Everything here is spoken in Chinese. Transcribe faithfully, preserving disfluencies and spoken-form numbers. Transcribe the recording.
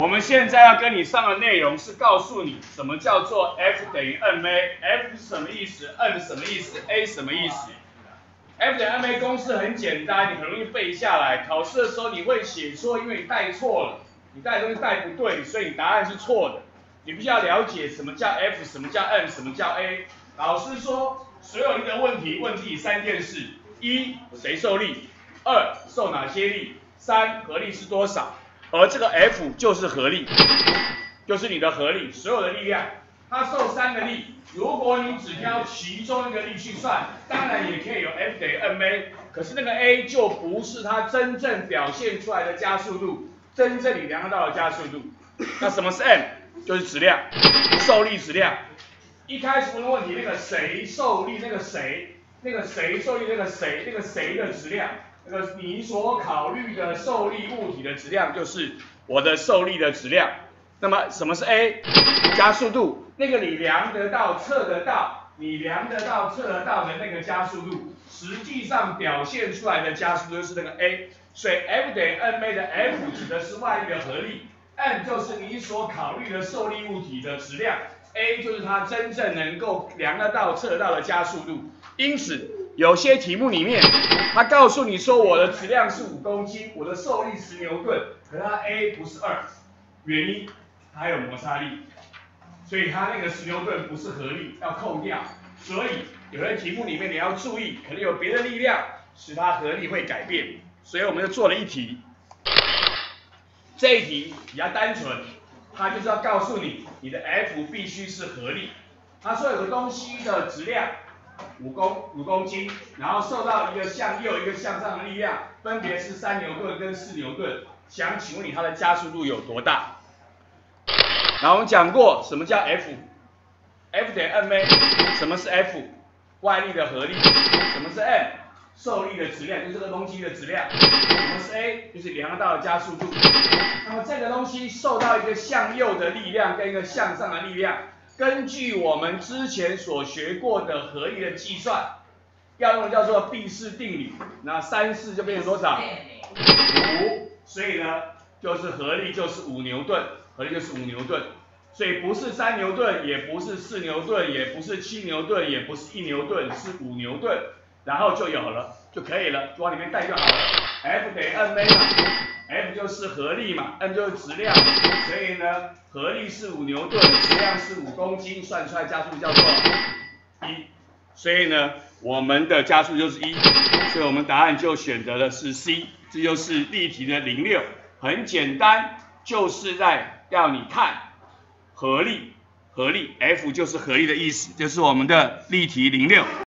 们现在要跟你上的内容是告诉你什么叫做 F 等于 m a，F 是什么意思 ，n 是什么意思 ，a 什么意思 ？F 等于 m a 公式很简单，你很容易背下来。考试的时候你会写错，因为你带错了，你带的东西带不对，所以你答案是错的。你必须要了解什么叫 F， 什么叫 n， 什么叫 a。老师说，所有一个问题问自己三件事：一，谁受力；二，受哪些力；三，合力是多少。而这个 F 就是合力，就是你的合力，所有的力量，它受三个力。如果你只挑其中一个力去算，当然也可以有 F 等于 m a， 可是那个 a 就不是它真正表现出来的加速度，真正你量得到的加速度。那什么是 m？ 就是质量，受力质量。一开始问的问题，那个谁受力，那个谁，那个谁受力，那个谁，那个谁的质量。那个你所考虑的受力物体的质量就是我的受力的质量。那么什么是 a？ 加速度，那个你量得到、测得到，你量得到、测得到的那个加速度，实际上表现出来的加速度就是那个 a。所以 F 等于 m a 的 F 指的是外力的合力 ，m 就是你所考虑的受力物体的质量 ，a 就是它真正能够量得到、测得到的加速度。因此，有些题目里面，他告诉你说我的质量是五公斤，我的受力十牛顿，可是它 a 不是二，原因它有摩擦力，所以它那个十牛顿不是合力，要扣掉。所以有些题目里面你要注意，可能有别的力量使它合力会改变。所以我们就做了一题，这一题比较单纯，它就是要告诉你，你的 F 必须是合力。他说有个东西的质量五公五公斤，然后受到一个向右一个向上的力量，分别是三牛顿跟四牛顿。想请问你它的加速度有多大？然后我们讲过什么叫 F，F 等于 m a， 什么是 F？ 外力的合力。什么是 m？ 受力的质量，就是这个东西的质量。什么是 a？ 就是量得到的加速度。那么这个东西受到一个向右的力量跟一个向上的力量。根据我们之前所学过的合力的计算，要用的叫做毕氏定理。那三四就变成多少？五。所以呢，就是合力就是五牛顿，合力就是五牛顿。所以不是三牛顿，也不是四牛顿，也不是七牛顿，也不是一牛顿，是五牛顿。然后就有了，就可以了，就往里面带就好了。F 等于 m a 嘛 ，F 就是合力嘛 ，m 就是质量，所以呢，合力是五牛顿，质量是五公斤，算出来加速度叫做一。所以呢，我们的加速就是一，所以我们答案就选择的是 C， 这就是例题的零六，很简单，就是在要你看合力，合力 F 就是合力的意思，就是我们的例题零六。